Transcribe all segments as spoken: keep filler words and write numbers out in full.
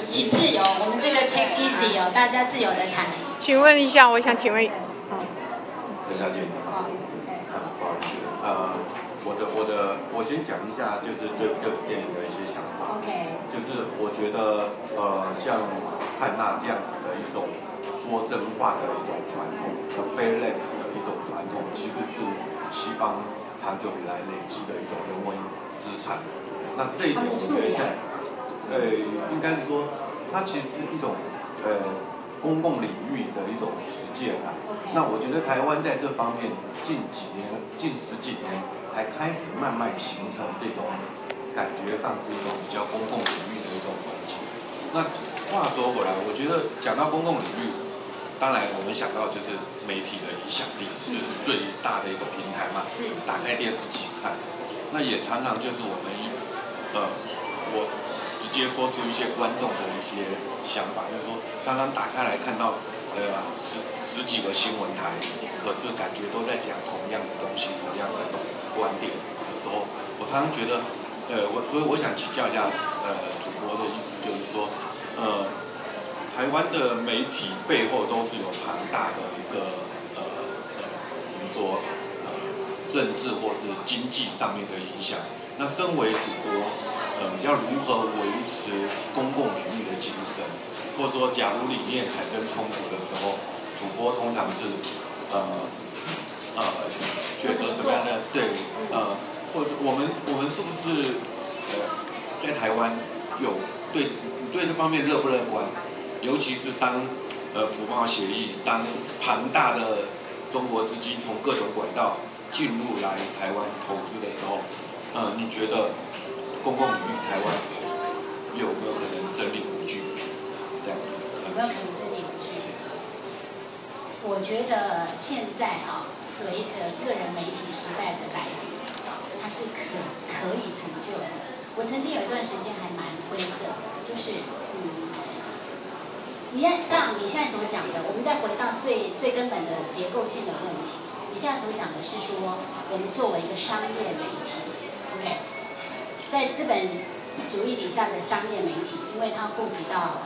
请自由，我们这个 take easy 哦，大家自由的谈。 请问一下，我想请问， 哦，陈小姐， 不好意思， 啊，不好意思，呃，我的我的，我先讲一下，就是对这部电影的一些想法。 OK。 就是我觉得，呃，像汉娜这样子的一种说真话的一种传统 ，fearless 的一种传统，其实是西方长久以来累积的一种人文资产。那这一点我觉得在，呃，应该是说，它其实是一种，呃。公共领域的一种实践啊， okay. 那我觉得台湾在这方面近几年、近十几年才开始慢慢形成这种感觉上是一种比较公共领域的一种东西。那话说回来，我觉得讲到公共领域，当然我们想到就是媒体的影响力，就是最大的一个平台嘛，打开电视机看，那也常常就是我们一呃我。直接说出一些观众的一些想法，就是说，刚刚打开来看到，呃，十十几个新闻台，可是感觉都在讲同样的东西，同样的观点的时候，我常常觉得，呃，我所以我想请教一下，呃，主播的意思就是说，呃，台湾的媒体背后都是有庞大的一个，呃，呃，比如说，呃，政治或是经济上面的影响。那身为主播，呃，要如何维持公共领域的精神，或者说，假如理念产生冲突的时候，主播通常是，呃，呃，选择怎么样的？对，呃，或者我们我们是不是，呃，在台湾有对对这方面乐不乐观？尤其是当呃服贸协议，当庞大的中国资金从各种管道进入来台湾投资的时候。呃，你觉得公共领域台湾有没有可能争立不具？这样有没有可能争立不具？我觉得现在啊，随着个人媒体时代的来临，它是可可以成就的。我曾经有一段时间还蛮灰色的，就是嗯，你看，当你现在所讲的，我们再回到最最根本的结构性的问题。你现在所讲的是说，我们作为一个商业媒体。OK， 在资本主义底下的商业媒体，因为它顾及到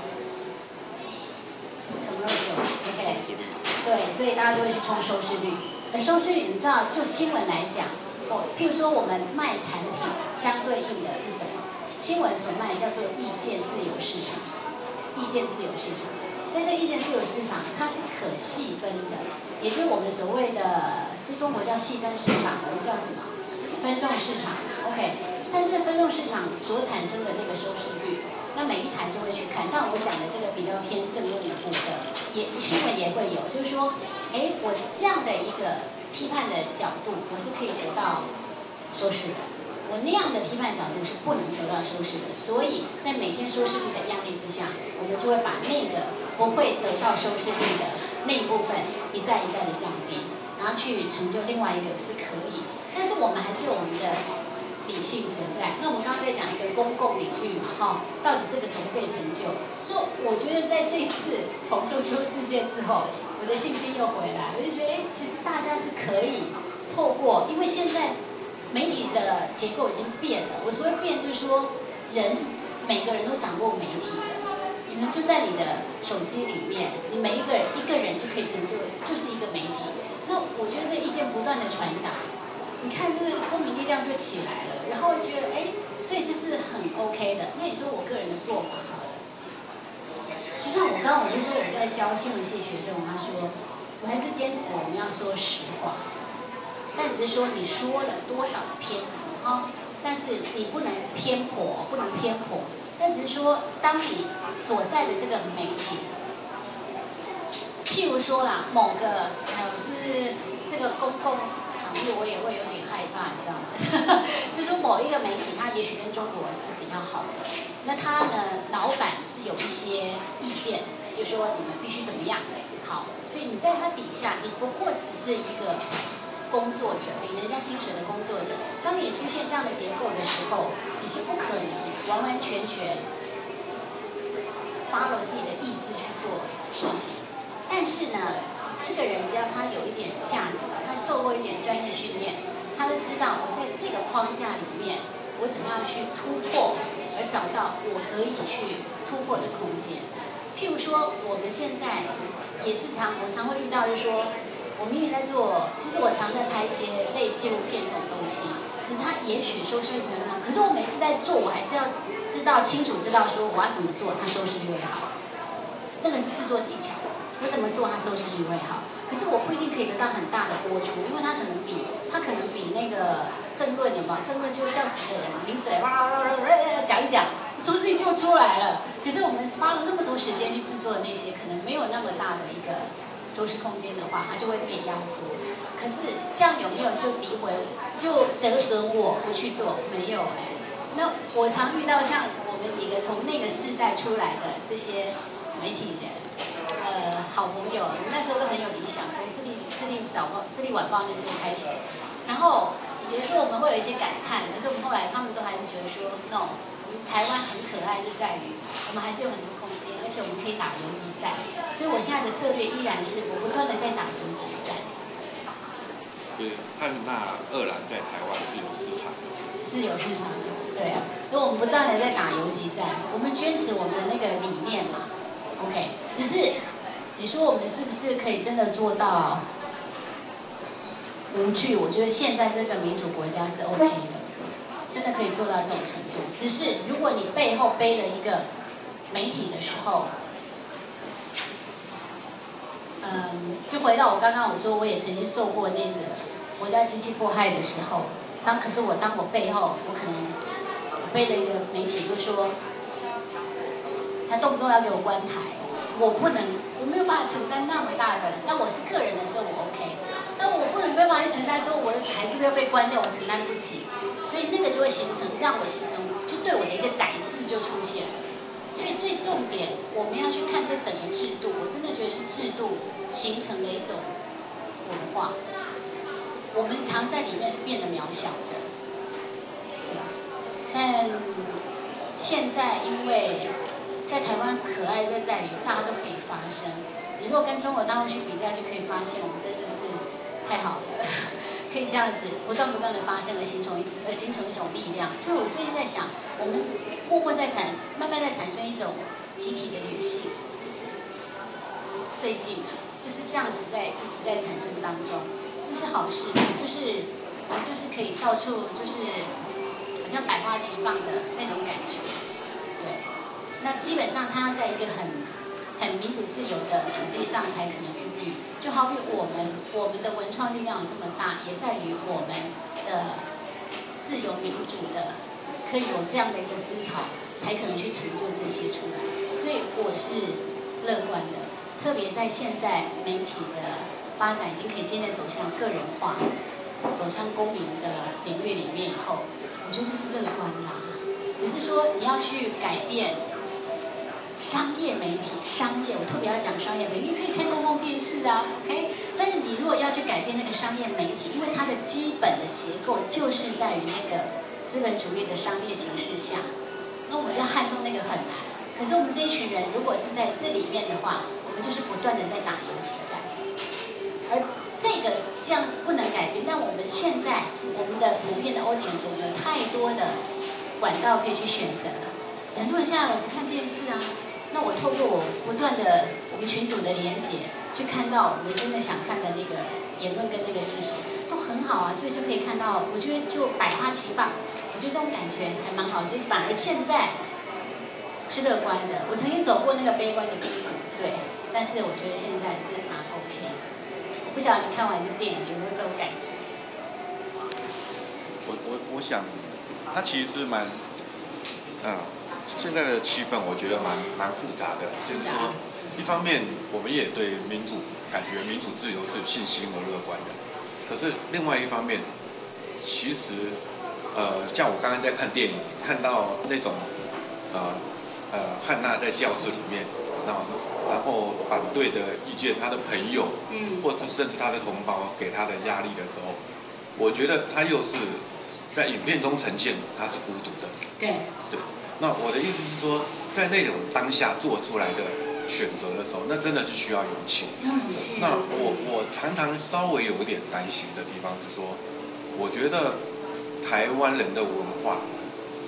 commercial，OK， 对，所以大家就会去冲收视率。而收视率，你知道，就新闻来讲，哦，譬如说我们卖产品，相对应的是什么？新闻所卖叫做意见自由市场，意见自由市场。在这个意见自由市场，它是可细分的，也就是我们所谓的，在中国叫细分市场，我们叫什么？分众市场 ，OK， 但这个分众市场所产生的那个收视率，那每一台就会去看。但我讲的这个比较偏政论的部分，也新闻也会有，就是说，哎，我这样的一个批判的角度，我是可以得到收视的；我那样的批判角度是不能得到收视的。所以在每天收视率的压力之下，我们就会把那个不会得到收视率的那一部分一再一再的降低，然后去成就另外一个是可以。但是我们还是有我们的理性存在。那我们刚刚在讲一个公共领域嘛，哈，到底这个可不可以成就？所以我觉得在这一次洪仲丘事件之后，我的信心又回来，我就觉得，哎，其实大家是可以透过，因为现在媒体的结构已经变了。我所谓变，就是说，人是每个人都掌握媒体的，你们就在你的手机里面，你每一个人一个人就可以成就，就是一个媒体。那我觉得这意见不断的传达。你看这个公民力量就起来了，然后觉得哎，所以这是很 OK 的。那你说我个人的做法好了，就像我刚刚我就说我在教新闻系学生，他说我还是坚持我们要说实话，但只是说你说了多少的篇幅啊，但是你不能偏颇，不能偏颇。但只是说，当你所在的这个媒体，譬如说啦，某个还有是这个公共。我也会有点害怕，你知道吗？就是说某一个媒体，它也许跟中国是比较好的，那它呢，老板是有一些意见，就说你们必须怎么样好，所以你在它底下，你不过只是一个工作者，领人家薪水的工作者。当你出现这样的结构的时候，你是不可能完完全全 follow 自己的意志去做事情，但是呢。这个人只要他有一点价值，他受过一点专业训练，他就知道我在这个框架里面，我我怎么样去突破，而找到我可以去突破的空间。譬如说，我们现在也是常我常会遇到，就是说，我们也在做，其实我常在拍一些类纪录片这种东西，可是它也许收视率没有那么好，可是我每次在做，我还是要知道清楚知道说我要怎么做，它收视率会好。那个是制作技巧，我怎么做它收视率会好。可是我不一定可以得到很大的播出，因为它可能比它可能比那个政论有没有？政论就叫几个人名嘴哇讲一讲，收视率就出来了。可是我们花了那么多时间去制作的那些，可能没有那么大的一个收视空间的话，它就会被压缩。可是这样有没有就诋毁，就折损我不去做？没有哎、欸。那我常遇到像我们几个从那个世代出来的这些媒体人。呃，好朋友，那时候都很有理想，从智利智利早报、智利晚报那时候开始，然后有时候我们会有一些感叹，可是我们后来他们都还是觉得说 ，no， 我们台湾很可爱，就在于我们还是有很多空间，而且我们可以打游击战，所以我现在的策略依然是我不断的在打游击战。 对，汉娜二兰在台湾是有市场的， 是有市场的，对啊，所以我们不断的在打游击战，我们坚持我们的那个理念嘛。OK， 只是你说我们是不是可以真的做到无惧？我觉得现在这个民主国家是 OK 的，真的可以做到这种程度。只是如果你背后背了一个媒体的时候，嗯，就回到我刚刚我说，我也曾经受过那个国家机器迫害的时候，当可是我当我背后我可能背着一个媒体，就说。他动不动要给我关台，我不能，我没有办法承担那么大的。那我是个人的时候，我 OK， 但我不能没办法去承担说我的台是不是要被关掉，我承担不起。所以那个就会形成，让我形成，就对我的一个宰制就出现了。所以最重点，我们要去看这整个制度，我真的觉得是制度形成了一种文化，我们常在里面是变得渺小的。但现在因为。在台湾可爱就在于大家都可以发声。你如果跟中国大陆去比较，就可以发现我们真的是太好了，可以这样子不断不断的发生，而形成而形成一种力量。所以我最近在想，我们默默在产，慢慢在产生一种集体的女性。最近啊，就是这样子在一直在产生当中，这是好事，就是就是可以到处就是好像百花齐放的那种感觉，对。那基本上，它要在一个很、很民主自由的土地上才可能孕育。就好比我们，我们的文创力量这么大，也在于我们的自由民主的，可以有这样的一个思潮，才可能去成就这些出来。所以我是乐观的，特别在现在媒体的发展已经可以渐渐走向个人化，走向公民的领域里面以后，我觉得这是乐观啦。只是说你要去改变。商业媒体，商业，我特别要讲商业媒体，你可以看公共电视啊 ，OK。但是你如果要去改变那个商业媒体，因为它的基本的结构就是在于那个资本主义的商业形式下，那我们要撼动那个很难。可是我们这一群人如果是在这里面的话，我们就是不断的在打游击战，而这个这样不能改变。但我们现在我们的普遍的 audience 有太多的管道可以去选择了。很多人现在我不看电视啊，那我透过我不断的我们群组的连结，去看到我们真的想看的那个言论跟那个事实，都很好啊，所以就可以看到，我觉得就百花齐放，我觉得这种感觉还蛮好，所以反而现在是乐观的。我曾经走过那个悲观的低谷，对，但是我觉得现在是蛮 OK 的。我不晓得你看完这电影有没有这种感觉？ 我我我想，它其实是蛮，嗯。现在的气氛我觉得蛮蛮复杂的，就是说，一方面我们也对民主感觉民主自由是有信心而乐观的，可是另外一方面，其实呃像我刚刚在看电影，看到那种呃呃汉娜在教室里面，然后然后反对的意见，他的朋友，嗯，或者甚至他的同胞给他的压力的时候，我觉得他又是在影片中呈现他是孤独的， 对对。那我的意思是说，在那种当下做出来的选择的时候，那真的是需要勇气。 勇气。 那我我常常稍微有一点担心的地方是说，我觉得台湾人的文化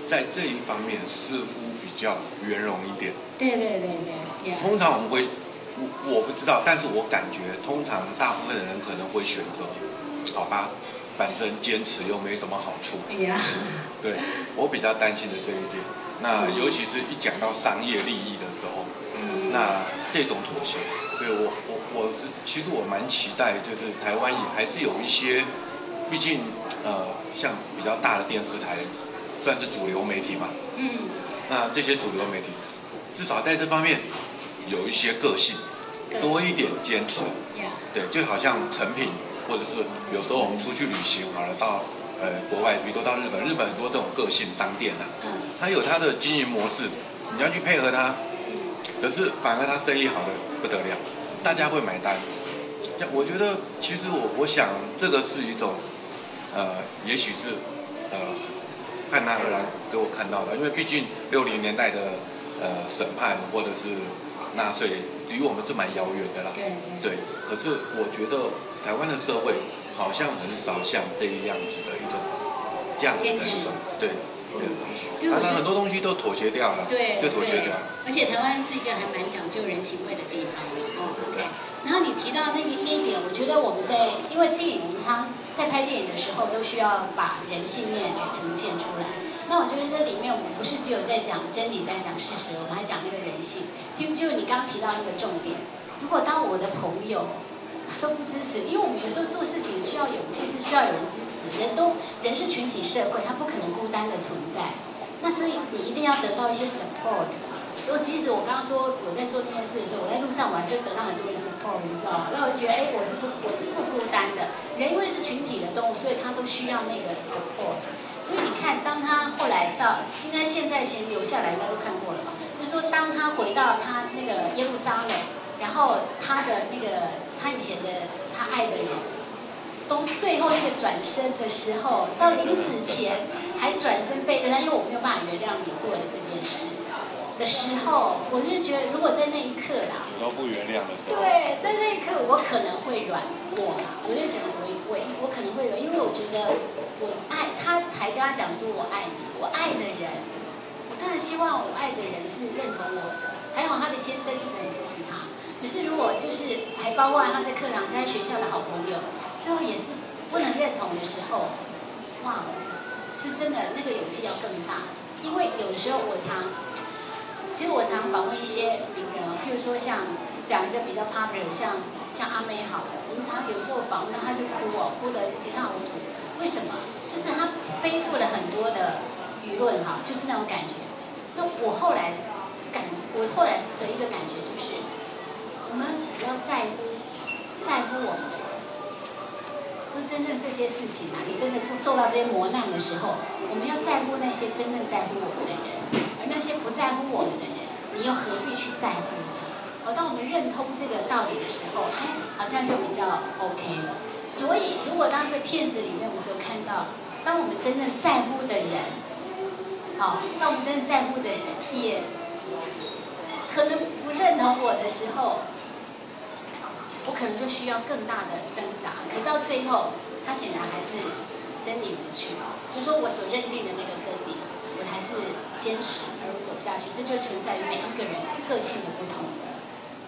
在这一方面似乎比较圆融一点。 对对对对。Yeah. 通常我们会，我我不知道，但是我感觉通常大部分的人可能会选择，好吧，反正坚持又没什么好处。 Yeah. 对，我比较担心的这一点。那尤其是一讲到商业利益的时候，嗯、那这种妥协，对我我我其实我蛮期待，就是台湾也还是有一些，毕竟呃像比较大的电视台，算是主流媒体嘛。嗯。那这些主流媒体，至少在这方面有一些个性，多一点坚持。Yeah. 对，就好像成品，或者是有时候我们出去旅行好了，到呃国外，比如说到日本，日本很多这种个性商店啊，嗯，它有它的经营模式，你要去配合它，可是反而它生意好的不得了，大家会买单。我觉得其实我我想这个是一种，呃，也许是呃。看那荷兰给我看到的，因为毕竟六零年代的呃审判或者是纳粹离我们是蛮遥远的啦。对。对。可是我觉得台湾的社会好像很少像这样子的一种这样子的一种对对东西，好像很多东西都妥协掉了。对。就妥协掉了。 而且台湾是一个还蛮讲究人情味的地方。哦 ，OK。然后你提到那个那一点，我觉得我们在因为电影我们常在拍电影的时候都需要把人性面给呈现出来。那我觉得这里面我们不是只有在讲真理，在讲事实，我们还讲那个人性。听就你刚刚提到那个重点，如果当我的朋友都不支持，因为我们有时候做事情需要勇气，是需要有人支持。人都人是群体社会，他不可能孤单的存在。那所以你一定要得到一些 support。如果即使我刚刚说我在做那件事的时候，我在路上我还是得到很多人 support， 你知道吗？那我就觉得哎，我是不我是不孤单的。人因为是群体的动物，所以他都需要那个 support。所以你看，当他后来到，应该现在先留下来，应该都看过了吧？就是说，当他回到他那个耶路撒冷，然后他的那个他以前的他爱的人，都最后那个转身的时候，到临死前还转身背对他，因为我没有办法原谅你做的这件事的时候，我就觉得，如果在那一刻啦， 什么都不原谅的时候， 对，在那一刻我可能会软过啦，我就想我我我可能会软，因为我觉得我爱他，还跟他讲说我爱你，我爱的人，我当然希望我爱的人是认同我的，还好他的先生一直很支持他，可是如果就是还包括他在课堂在学校的好朋友，最后也是不能认同的时候，哇，是真的那个勇气要更大，因为有的时候我常。其实我常访问一些名人哦，譬如说像讲一个比较 popular， 像像阿妹好了，我们常有时候访问他，他就哭哦，哭得一塌糊涂。为什么？就是他背负了很多的舆论哈，就是那种感觉。那我后来感，我后来的一个感觉就是，我们只要在乎在乎我们的人，就真正这些事情啊，你真的受到这些磨难的时候，我们要在乎那些真正在乎我们的人。那些不在乎我们的人，你又何必去在乎呢？好，当我们认通这个道理的时候，哎，好像就比较 OK 了。所以，如果当这片子里面我们就看到，当我们真正在乎的人，好，当我们真正在乎的人也可能不认同我的时候，我可能就需要更大的挣扎。可到最后，他显然还是真理无趣，就是说我所认定的那个真理。我还是坚持而走下去，这就存在于每一个人个性的不同的。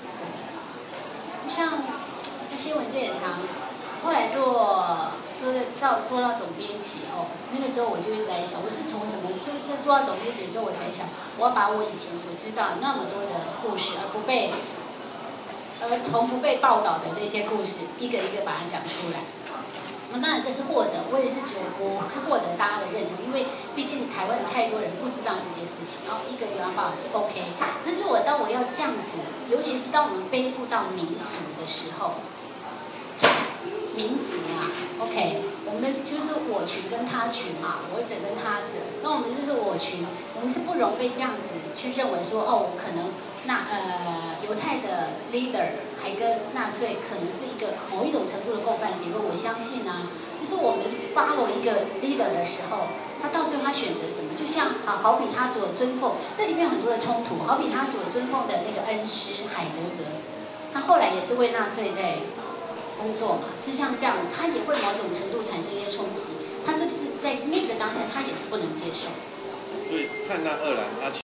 像在新闻界也常，后来做做到做到总编辑哦，那个时候我就一直在想，我是从什么就就做到总编辑的时候，我才想，我要把我以前所知道那么多的故事，而不被而从不被报道的那些故事，一个一个把它讲出来。那当然这是获得，我也是觉得我是获得大家的认同，因为毕竟台湾有太多人不知道这件事情，然后一个有人报是 OK。但是我当我要这样子，尤其是当我们背负到民族的时候，民族啊 ，OK， 我们就是我群跟他群嘛，我者跟他者，那我们就是我群，我们是不容被这样子去认为说，哦，可能那呃犹太的 leader 还跟纳粹可能是一个某一种程度的共犯结构。我相信啊，就是我们 follow 一个 leader 的时候，他到最后他选择什么，就像好好比他所尊奉，这里面有很多的冲突，好比他所尊奉的那个恩师海德格，他后来也是为纳粹在工作嘛，是像这样，他也会某种程度产生一些冲击。他是不是在那个当下，他也是不能接受？ 所以汉娜·鄂兰她。